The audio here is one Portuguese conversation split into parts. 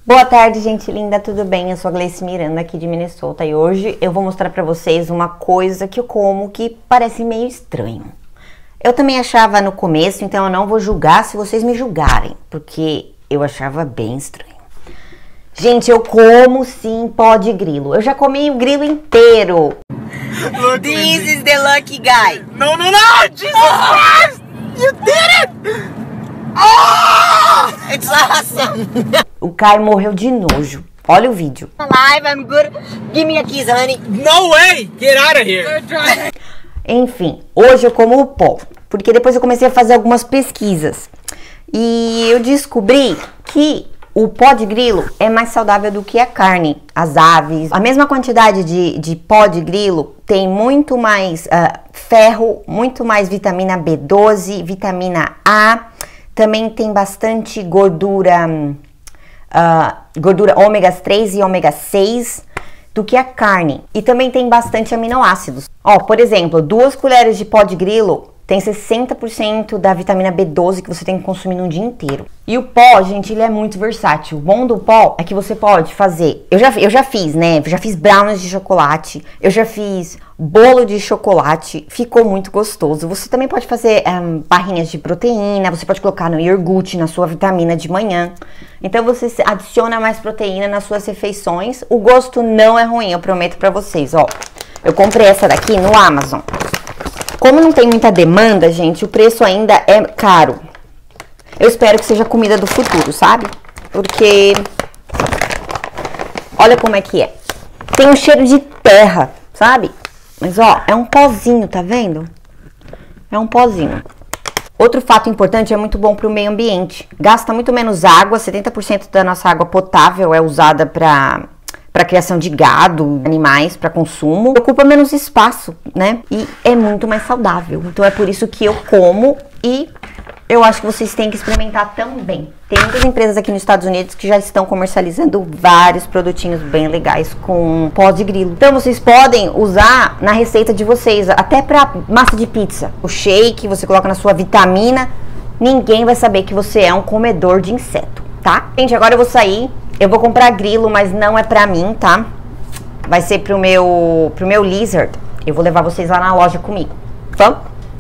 Boa tarde, gente linda, tudo bem? Eu sou a Gleice Miranda aqui de Minnesota e hoje eu vou mostrar pra vocês uma coisa que eu como que parece meio estranho. Eu também achava no começo, então eu não vou julgar se vocês me julgarem, porque eu achava bem estranho. Gente, eu como sim pó de grilo. Eu já comi o grilo inteiro. Look, This is the lucky guy. No, no, no! Jesus Christ! You did it! Oh! It's awesome. O Kai morreu de nojo. Olha o vídeo. Alive, I'm good. Give me a kiss, honey. No way! Get out of here! Enfim, hoje eu como o pó, porque depois eu comecei a fazer algumas pesquisas. E eu descobri que o pó de grilo é mais saudável do que a carne, as aves. A mesma quantidade de pó de grilo tem muito mais ferro, muito mais vitamina B12, vitamina A. Também tem bastante gordura, gordura ômegas 3 e ômega 6 do que a carne. E também tem bastante aminoácidos. Ó, por exemplo, 2 colheres de pó de grilo tem 60% da vitamina B12 que você tem que consumir no dia inteiro. E o pó, gente, ele é muito versátil. O bom do pó é que você pode fazer... Eu já fiz, né? Eu já fiz brownies de chocolate. Eu já fiz bolo de chocolate. Ficou muito gostoso. Você também pode fazer barrinhas de proteína. Você pode colocar no iogurte, na sua vitamina de manhã. Então você adiciona mais proteína nas suas refeições. O gosto não é ruim, eu prometo pra vocês, ó. Eu comprei essa daqui no Amazon. Como não tem muita demanda, gente, o preço ainda é caro. Eu espero que seja comida do futuro, sabe? Porque... olha como é que é. Tem um cheiro de terra, sabe? Mas, ó, é um pozinho, tá vendo? É um pozinho. Outro fato importante, é muito bom para o meio ambiente. Gasta muito menos água, 70% da nossa água potável é usada para criação de gado, animais, para consumo. Ocupa menos espaço, né? E é muito mais saudável. Então é por isso que eu como e eu acho que vocês têm que experimentar também. Tem muitas empresas aqui nos Estados Unidos que já estão comercializando vários produtinhos bem legais com pó de grilo. Então vocês podem usar na receita de vocês, até para massa de pizza. O shake, você coloca na sua vitamina, ninguém vai saber que você é um comedor de inseto, tá? Gente, agora eu vou sair. Eu vou comprar grilo, mas não é pra mim, tá? Vai ser pro meu lizard. Eu vou levar vocês lá na loja comigo. Vamos?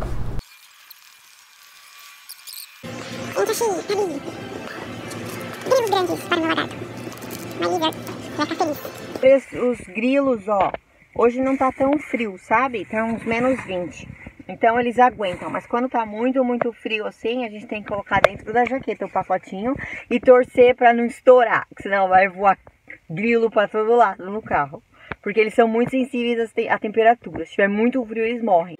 Encaixei pra mim. Grilos grandes para o meu lagarto. My lizard vai ficar feliz. Os grilos, ó, hoje não tá tão frio, sabe? Tá uns menos 20. Então eles aguentam, mas quando tá muito, muito frio assim, a gente tem que colocar dentro da jaqueta o pacotinho e torcer pra não estourar, senão vai voar grilo pra todo lado no carro. Porque eles são muito sensíveis à temperatura, se tiver muito frio eles morrem.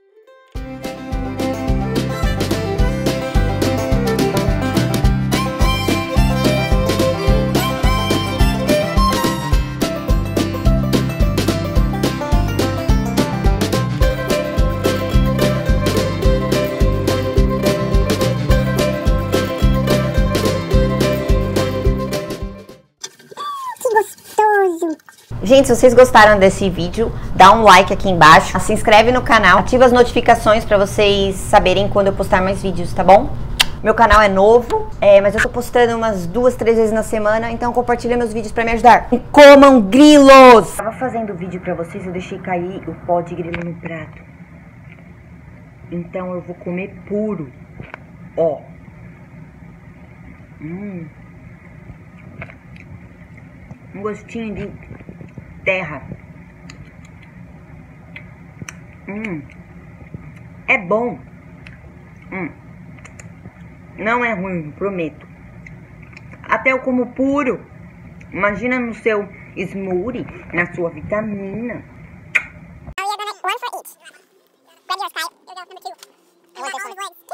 Gente, se vocês gostaram desse vídeo, dá um like aqui embaixo, se inscreve no canal, ativa as notificações pra vocês saberem quando eu postar mais vídeos, tá bom? Meu canal é novo, mas eu tô postando umas 2, 3 vezes na semana, então compartilha meus vídeos pra me ajudar. E comam grilos! Eu tava fazendo vídeo pra vocês, eu deixei cair o pó de grilo no prato. Então eu vou comer puro, ó. Um gostinho de terra. É bom. Não é ruim, prometo. Até eu como puro. Imagina no seu smoothie, na sua vitamina. Now we are gonna one for each. Grab yours, Kyle. Here we go, number 2. I want this one.